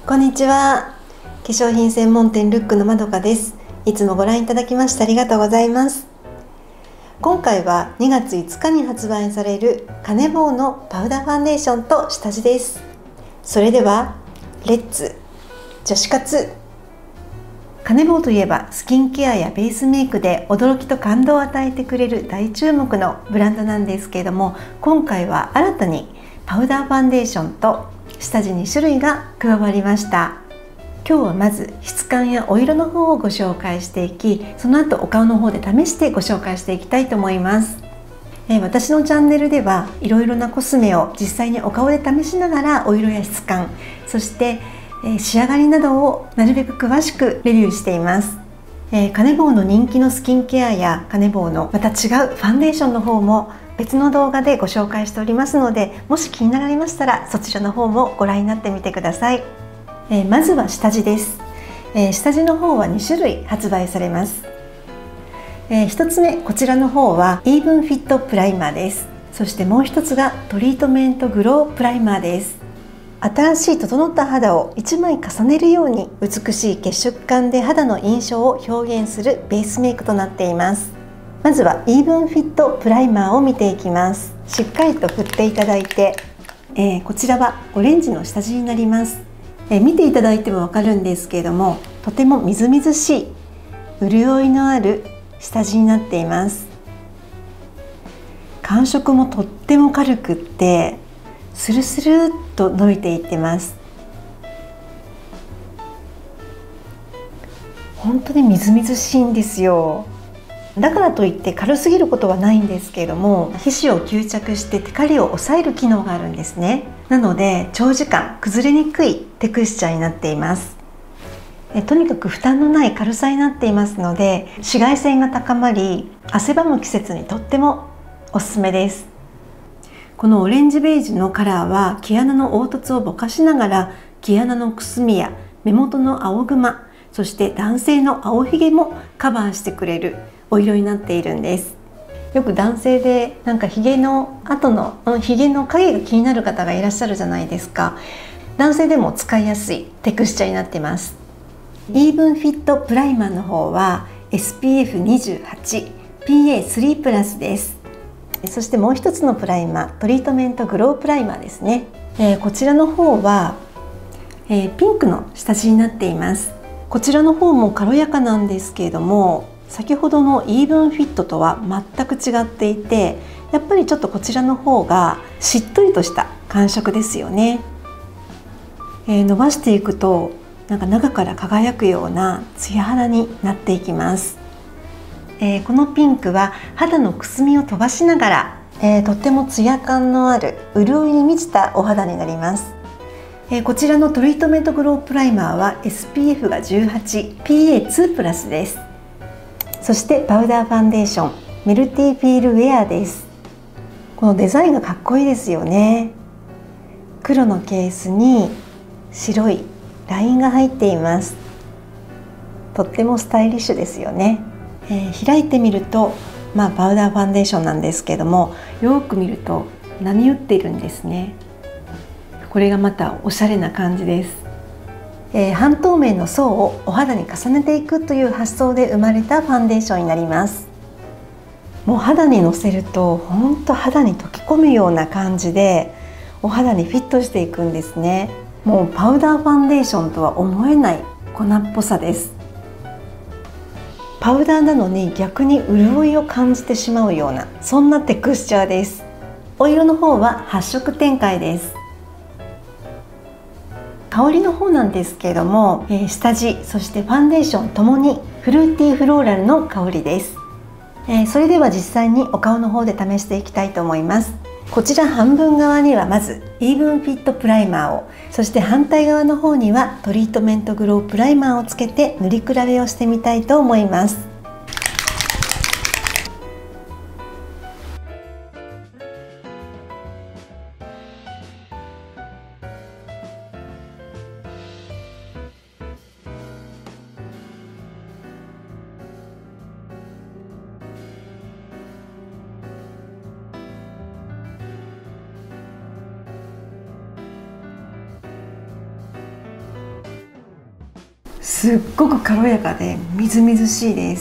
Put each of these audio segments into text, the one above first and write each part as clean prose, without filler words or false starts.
こんにちは。化粧品専門店ルックのまどかです。いつもご覧いただきましてありがとうございます。今回は2月5日に発売されるカネボウのパウダーファンデーションと下地です。それではレッツ女子活。カネボウといえばスキンケアやベースメイクで驚きと感動を与えてくれる大注目のブランドなんですけれども、今回は新たにパウダーファンデーションと下地2種類が加わりました。今日はまず質感やお色の方をご紹介していき、その後お顔の方で試してご紹介していきたいと思います。私のチャンネルではいろいろなコスメを実際にお顔で試しながらお色や質感、そして仕上がりなどをなるべく詳しくレビューしています。カネボウの人気のスキンケアやカネボウのまた違うファンデーションの方も別の動画でご紹介しておりますので、もし気になられましたらそちらの方もご覧になってみてください。まずは下地です。下地の方は2種類発売されます。1つ目、こちらの方はイーブンフィットプライマーです。そしてもう1つがトリートメントグロープライマーです。新しい整った肌を1枚重ねるように美しい血色感で肌の印象を表現するベースメイクとなっています。まずはイーブンフィットプライマーを見ていきます。しっかりと振っていただいて、こちらはオレンジの下地になります。見ていただいてもわかるんですけれども、とてもみずみずしい潤いのある下地になっています。感触もとっても軽くってスルスルっと伸びていってます。本当にみずみずしいんですよ。だからといって軽すぎることはないんですけれども、皮脂を吸着してテカリを抑える機能があるんですね。なので長時間崩れにくいテクスチャーになっています。とにかく負担のない軽さになっていますので、紫外線が高まり汗ばむ季節にとってもおすすめです。このオレンジベージュのカラーは毛穴の凹凸をぼかしながら毛穴のくすみや目元の青グマ、そして男性の青ひげもカバーしてくれるお色になっているんです。よく男性でなんかひげの後のひげの影が気になる方がいらっしゃるじゃないですか。男性でも使いやすいテクスチャーになっています。イーブンフィットプライマーの方は SPF28、PA3 プラスです。そしてもう一つのプライマー、トリートメントグロープライマーですね。こちらの方は、ピンクの下地になっています。こちらの方も軽やかなんですけれども、先ほどのイーブンフィットとは全く違っていて、やっぱりちょっとこちらの方がしっとりとした感触ですよね。伸ばしていくとなんか中から輝くようなツヤ肌になっていきます。このピンクは肌のくすみを飛ばしながら、とってもツヤ感のある潤いに満ちたお肌になります。こちらのトリートメントグロープライマーは SPF が18、PA2 プラスです。そしてパウダーファンデーションメルティフィールウェアです。このデザインがかっこいいですよね。黒のケースに白いラインが入っています。とってもスタイリッシュですよね。開いてみると、パウダーファンデーションなんですけども、よく見ると波打っているんですね。これがまたおしゃれな感じです。半透明の層をお肌に重ねていくという発想で生まれたファンデーションになります。もう肌にのせると本当肌に溶け込むような感じでお肌にフィットしていくんですね。もうパウダーファンデーションとは思えない粉っぽさです。パウダーなのに逆に潤いを感じてしまうような、そんなテクスチャーです。お色の方は8色展開です。香りの方なんですけれども、下地そしてファンデーションともにフルーティーフローラルの香りです。それでは実際にお顔の方で試していきたいと思います。こちら半分側にはまずイーブンフィットプライマーを、そして反対側の方にはトリートメントグロープライマーをつけて塗り比べをしてみたいと思います。 すっごく軽やかでみずみずしいです。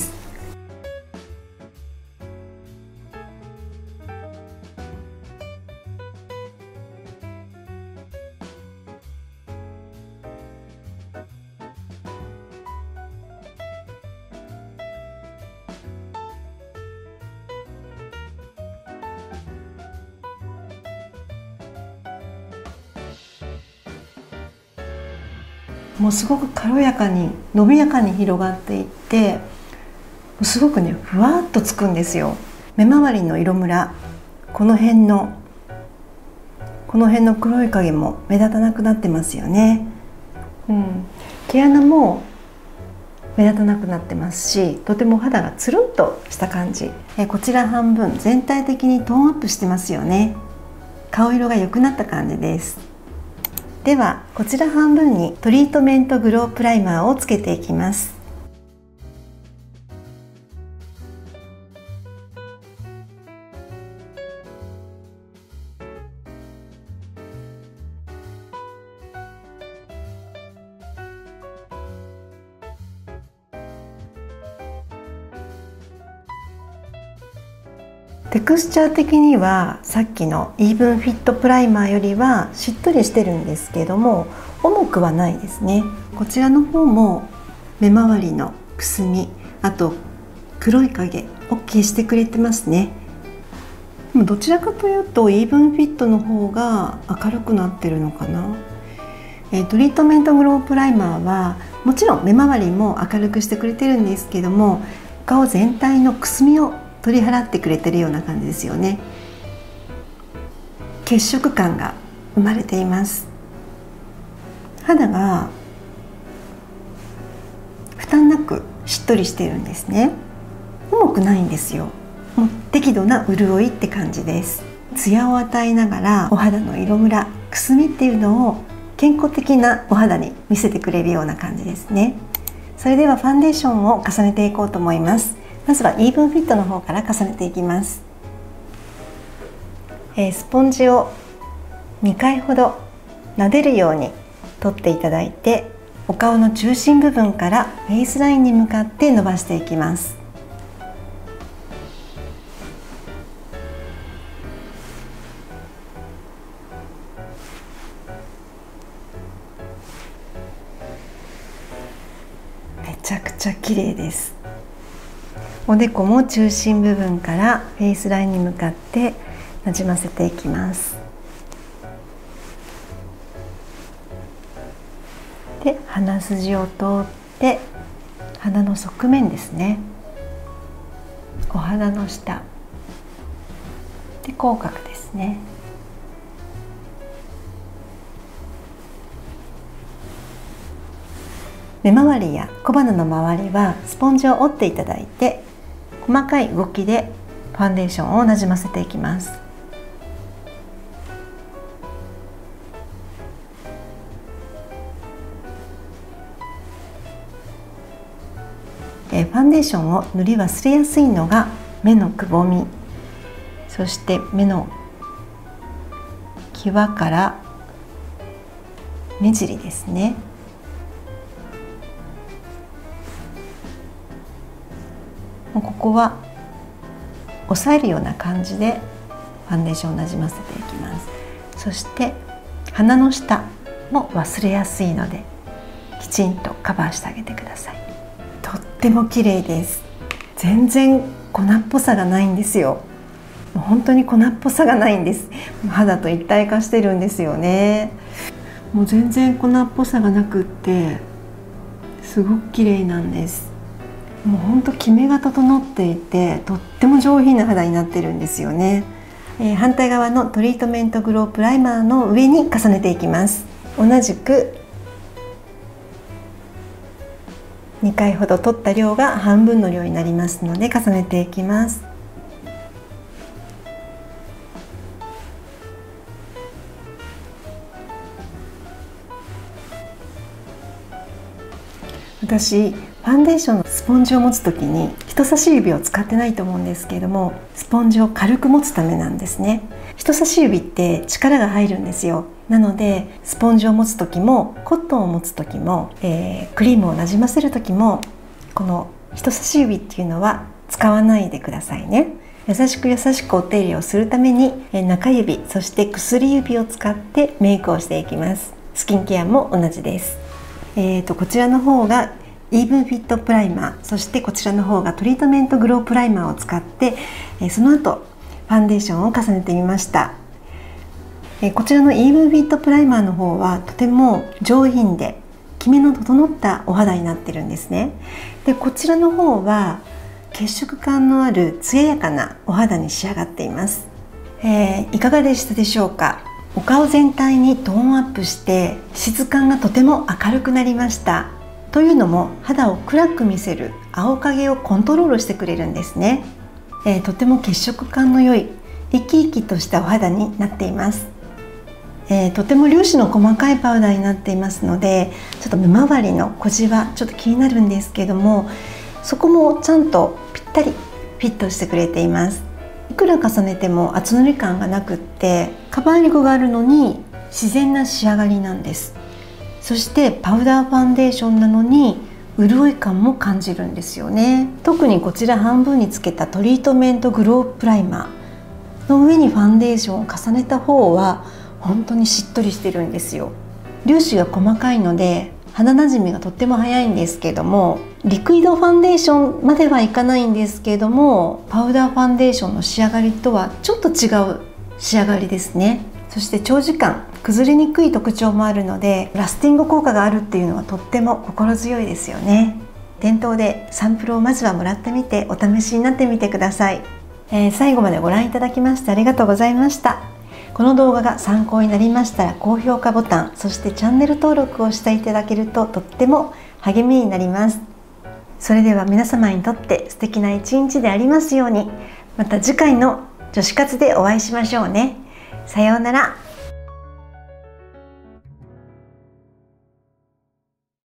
もうすごく軽やかに伸びやかに広がっていって、すごくねふわっとつくんですよ。目周りの色ムラ、この辺の黒い影も目立たなくなってますよね。毛穴も目立たなくなってますし、とても肌がつるんとした感じ。こちら半分全体的にトーンアップしてますよね。顔色が良くなった感じです。ではこちら半分にトリートメントグロープライマーをつけていきます。テクスチャー的にはさっきのイーブンフィットプライマーよりはしっとりしてるんですけども、重くはないですね。こちらの方も目周りのくすみ、あと黒い影を消してくれてますね。どちらかというとイーブンフィットの方が明るくなってるのかな。トリートメントグロープライマーはもちろん目周りも明るくしてくれてるんですけども、顔全体のくすみを取り払ってくれてるような感じですよね。血色感が生まれています。肌が負担なくしっとりしているんですね。重くないんですよ。もう適度な潤いって感じです。ツヤを与えながらお肌の色ムラ、くすみっていうのを健康的なお肌に見せてくれるような感じですね。それではファンデーションを重ねていこうと思います。まずはイーブンフィットの方から重ねていきます。スポンジを2回ほど撫でるように取っていただいて、お顔の中心部分からフェイスラインに向かって伸ばしていきます。めちゃくちゃ綺麗です。おでこも中心部分からフェイスラインに向かってなじませていきます。で、鼻筋を通って鼻の側面ですね、お鼻の下で口角ですね。目周りや小鼻の周りはスポンジを折っていただいて、細かい動きでファンデーションをなじませていきます。ファンデーションを塗り忘れやすいのが目のくぼみ、そして目の際から目尻ですね。ここは押さえるような感じでファンデーションをなじませていきます。そして鼻の下も忘れやすいのできちんとカバーしてあげてください。とっても綺麗です。全然粉っぽさがないんですよ。もう本当に粉っぽさがないんです。肌と一体化してるんですよね。もう全然粉っぽさがなくってすごく綺麗なんです。もう本当キメが整っていてとっても上品な肌になってるんですよね。反対側のトリートメントグロープライマーの上に重ねていきます。同じく2回ほど取った量が半分の量になりますので重ねていきます。私ファンデーションのスポンジを持つときに人差し指を使ってないと思うんですけれども、スポンジを軽く持つためなんですね。人人差し指って力が入るんですよ。なのでスポンジを持つ時もコットンを持つ時も、クリームをなじませる時もこの人差し指っていうのは使わないでくださいね。優しくお手入れをするために中指そして薬指を使ってメイクをしていきます。スキンケアも同じです。こちらの方がイーブンフィットプライマー、そしてこちらの方がトリートメントグロープライマーを使って、その後ファンデーションを重ねてみました。こちらのイーブンフィットプライマーの方はとても上品できめの整ったお肌になってるんですね。でこちらの方は血色感のある艶やかなお肌に仕上がっています。いかがでしたでしょうか。お顔全体にトーンアップして質感がとても明るくなりました。というのも肌を暗く見せる青影をコントロールしてくれるんですね。とても血色感の良い生き生きとしたお肌になっています。とても粒子の細かいパウダーになっていますので、ちょっと目周りの小じわちょっと気になるんですけども、そこもちゃんとぴったりフィットしてくれています。いくら重ねても厚塗り感がなくってカバー力があるのに自然な仕上がりなんです。そしてパウダーファンデーションなのに潤い感も感じるんですよね。特にこちら半分につけたトリートメントグロープライマーの上にファンデーションを重ねた方は本当にしっとりしてるんですよ。粒子が細かいので肌なじみがとっても早いんですけども、リクイドファンデーションまではいかないんですけども、パウダーファンデーションの仕上がりとはちょっと違う仕上がりですね。そして長時間崩れにくい特徴もあるのでラスティング効果があるっていうのはとっても心強いですよね。店頭でサンプルをまずはもらってみてお試しになってみてください。最後までご覧いただきましてありがとうございました。この動画が参考になりましたら高評価ボタン、そしてチャンネル登録をしていただけるととっても励みになります。それでは皆様にとって素敵な一日でありますように。また次回の女子活でお会いしましょうね。さようなら。